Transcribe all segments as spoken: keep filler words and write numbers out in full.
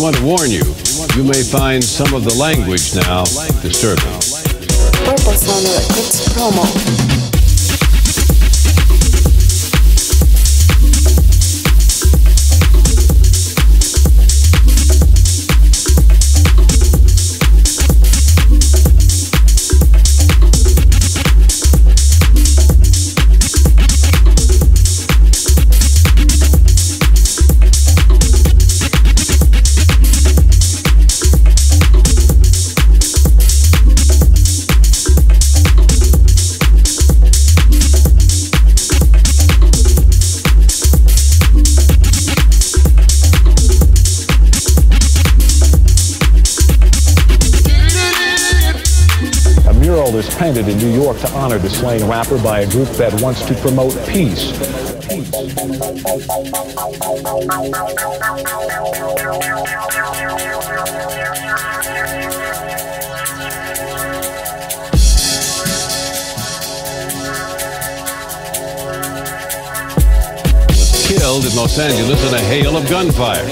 want to warn you, you may find some of the language now disturbing. Crossworlder Records promo. Was painted in New York to honor the slain rapper by a group that wants to promote peace. Peace. Was killed in Los Angeles in a hail of gunfire.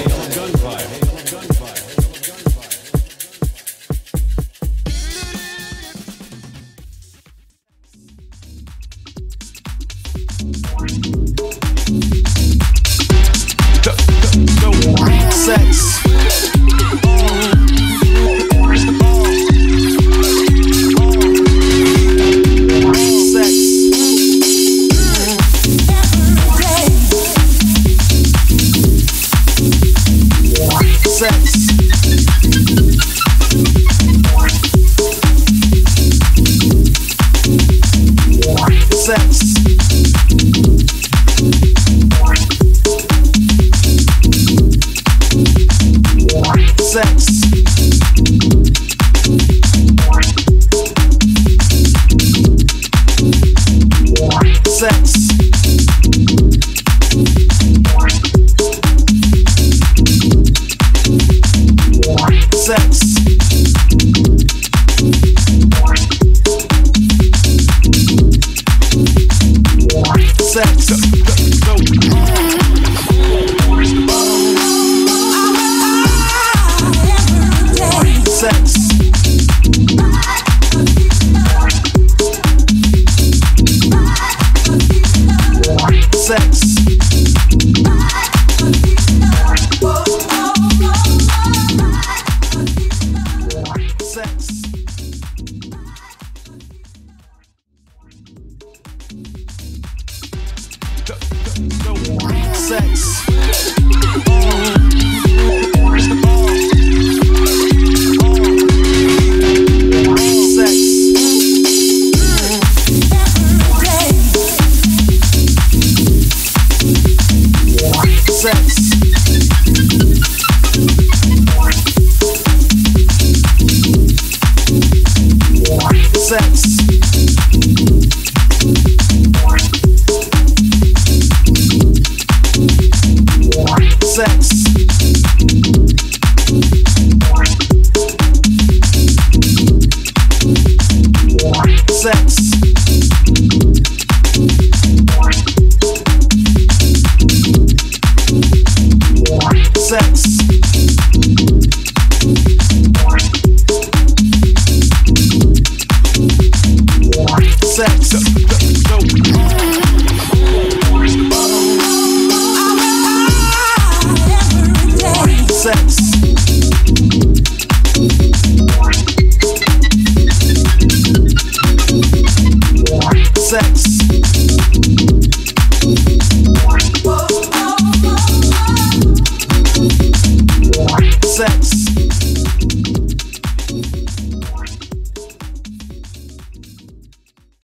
Sex.